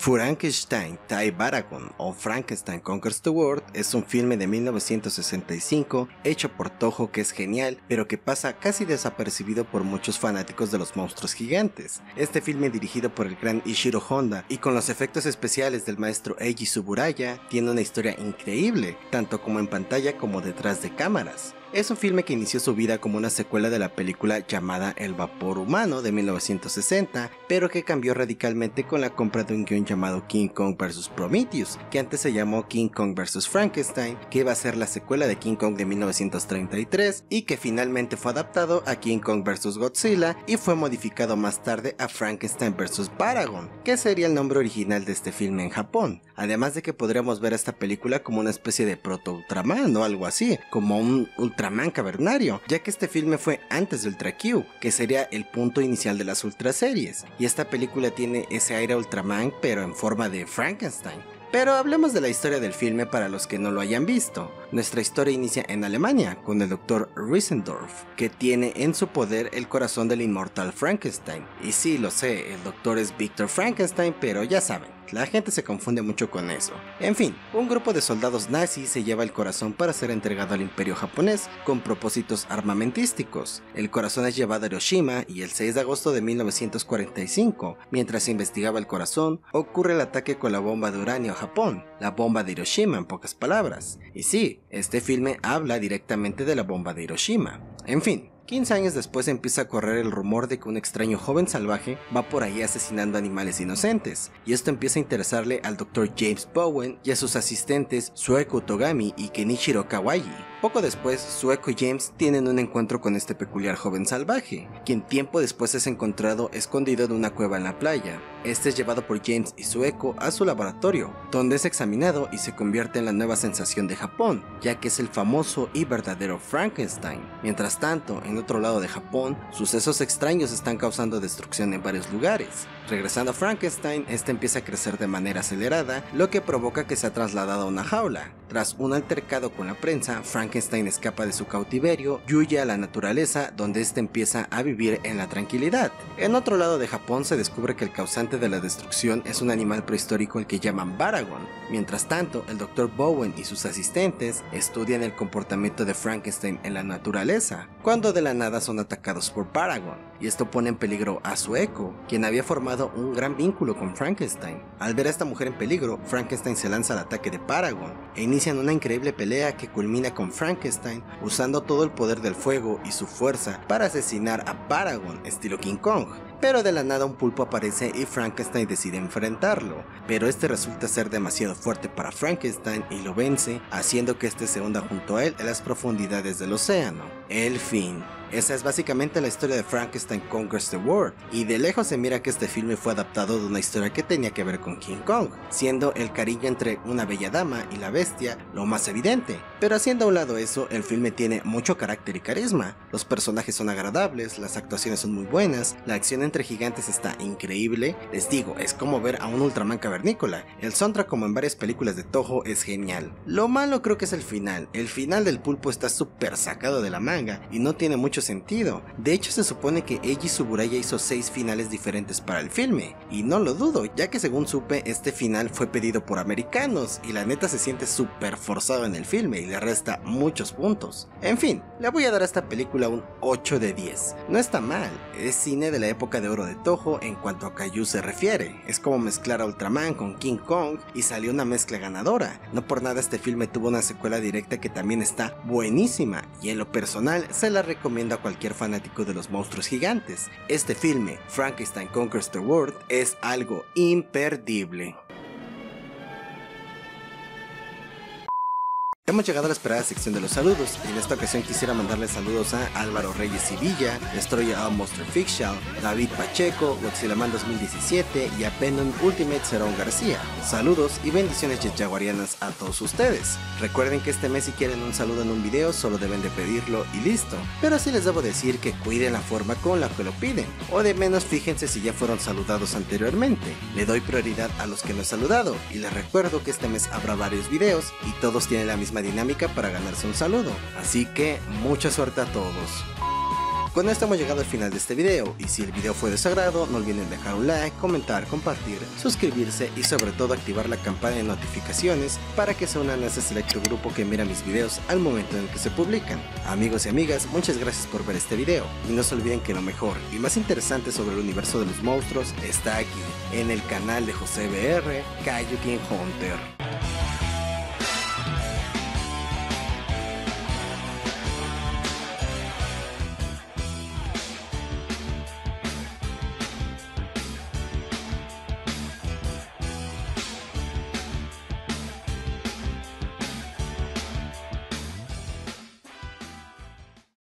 Frankenstein Tai Baragon o Frankenstein Conquers the World es un filme de 1965 hecho por Toho que es genial, pero que pasa casi desapercibido por muchos fanáticos de los monstruos gigantes. Este filme, dirigido por el gran Ishiro Honda y con los efectos especiales del maestro Eiji Tsuburaya, tiene una historia increíble, tanto como en pantalla como detrás de cámaras. Es un filme que inició su vida como una secuela de la película llamada El Vapor Humano de 1960, pero que cambió radicalmente con la compra de un guion llamado King Kong vs Prometheus, que antes se llamó King Kong vs Frankenstein, que iba a ser la secuela de King Kong de 1933 y que finalmente fue adaptado a King Kong vs Godzilla y fue modificado más tarde a Frankenstein vs Baragon, que sería el nombre original de este filme en Japón. Además de que podríamos ver a esta película como una especie de proto-Ultraman o algo así, como un Ultraman cavernario, ya que este filme fue antes de Ultra Q, que sería el punto inicial de las Ultra series, y esta película tiene ese aire Ultraman pero en forma de Frankenstein. Pero hablemos de la historia del filme para los que no lo hayan visto. Nuestra historia inicia en Alemania, con el Dr. Riesendorf, que tiene en su poder el corazón del inmortal Frankenstein. Y sí, lo sé, el doctor es Victor Frankenstein, pero ya saben, la gente se confunde mucho con eso. En fin, un grupo de soldados nazis se lleva el corazón para ser entregado al imperio japonés con propósitos armamentísticos. El corazón es llevado a Hiroshima y el 6 de agosto de 1945, mientras se investigaba el corazón, ocurre el ataque con la bomba de uranio a Japón, la bomba de Hiroshima en pocas palabras. Y sí, este filme habla directamente de la bomba de Hiroshima. En fin, 15 años después empieza a correr el rumor de que un extraño joven salvaje va por ahí asesinando animales inocentes, y esto empieza a interesarle al Dr. James Bowen y a sus asistentes Sueko Togami y Kenichiro Kawaii. Poco después, Sueko y James tienen un encuentro con este peculiar joven salvaje, quien tiempo después es encontrado escondido en una cueva en la playa. Este es llevado por James y Sueko a su laboratorio, donde es examinado y se convierte en la nueva sensación de Japón, ya que es el famoso y verdadero Frankenstein. Mientras tanto, en otro lado de Japón, sucesos extraños están causando destrucción en varios lugares. Regresando a Frankenstein, este empieza a crecer de manera acelerada, lo que provoca que sea trasladado a una jaula. Tras un altercado con la prensa, Frankenstein escapa de su cautiverio y huye a la naturaleza, donde este empieza a vivir en la tranquilidad. En otro lado de Japón se descubre que el causante de la destrucción es un animal prehistórico al que llaman Baragon. Mientras tanto, el Dr. Bowen y sus asistentes estudian el comportamiento de Frankenstein en la naturaleza, cuando de la nada son atacados por Baragon, y esto pone en peligro a Sueko, quien había formado un gran vínculo con Frankenstein. Al ver a esta mujer en peligro, Frankenstein se lanza al ataque de Baragon, e inician una increíble pelea que culmina con Frankenstein usando todo el poder del fuego y su fuerza para asesinar a Baragon estilo King Kong. Pero de la nada un pulpo aparece y Frankenstein decide enfrentarlo, pero este resulta ser demasiado fuerte para Frankenstein y lo vence, haciendo que este se hunda junto a él en las profundidades del océano. El fin. Esa es básicamente la historia de Frankenstein Conquers the World, y de lejos se mira que este filme fue adaptado de una historia que tenía que ver con King Kong, siendo el cariño entre una bella dama y la bestia lo más evidente. Pero haciendo a un lado eso, el filme tiene mucho carácter y carisma, los personajes son agradables, las actuaciones son muy buenas, la acción entre gigantes está increíble, les digo, es como ver a un Ultraman cavernícola, el soundtrack como en varias películas de Toho es genial. Lo malo creo que es el final del pulpo está súper sacado de la manga y no tiene mucho sentido. De hecho, se supone que Eiji Tsuburaya hizo 6 finales diferentes para el filme, y no lo dudo, ya que según supe, este final fue pedido por americanos, y la neta se siente súper forzado en el filme y le resta muchos puntos. En fin, le voy a dar a esta película un 8 de 10. No está mal, es cine de la época de oro de Toho en cuanto a Kaiju se refiere, es como mezclar a Ultraman con King Kong y salió una mezcla ganadora. No por nada este filme tuvo una secuela directa que también está buenísima, y en lo personal se la recomiendo a cualquier fanático de los monstruos gigantes. Este filme, Frankenstein Conquers the World, es algo imperdible. Hemos llegado a la esperada sección de los saludos, y en esta ocasión quisiera mandarle saludos a Álvaro Reyes Sevilla, Destroyer All Monster Fiction, David Pacheco, Godzillaman 2017 y a Venom Ultimate Cerón García. Saludos y bendiciones yaguarianas a todos ustedes. Recuerden que este mes si quieren un saludo en un video solo deben de pedirlo y listo, pero sí les debo decir que cuiden la forma con la que lo piden, o de menos fíjense si ya fueron saludados anteriormente. Le doy prioridad a los que no he saludado, y les recuerdo que este mes habrá varios videos y todos tienen la misma dinámica para ganarse un saludo, así que mucha suerte a todos. Con esto hemos llegado al final de este video, y si el video fue de su agrado, no olviden dejar un like, comentar, compartir, suscribirse y sobre todo activar la campana de notificaciones para que se unan a ese selecto grupo que mira mis videos al momento en que se publican. Amigos y amigas, muchas gracias por ver este video, y no se olviden que lo mejor y más interesante sobre el universo de los monstruos está aquí, en el canal de José BR, Kaiju King Hunter.